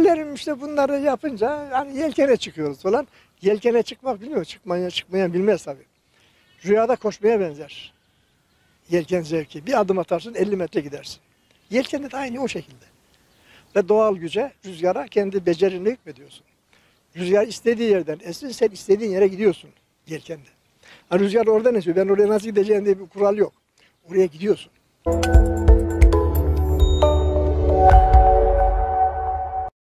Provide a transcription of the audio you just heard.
hayallerim işte bunları yapınca hani yelkene çıkıyoruz falan. Yelkene çıkmak bilmiyor, çıkmayan bilmez tabii. Rüyada koşmaya benzer. Yelken zevki. Bir adım atarsın 50 metre gidersin. Yelkende de aynı o şekilde. Ve doğal güce, rüzgara kendi becerini hükmediyorsun. Rüzgar istediği yerden essin, sen istediğin yere gidiyorsun yelkende. Ha, rüzgar oradan esiyor. Ben oraya nasıl gideceğim diye bir kural yok. Oraya gidiyorsun.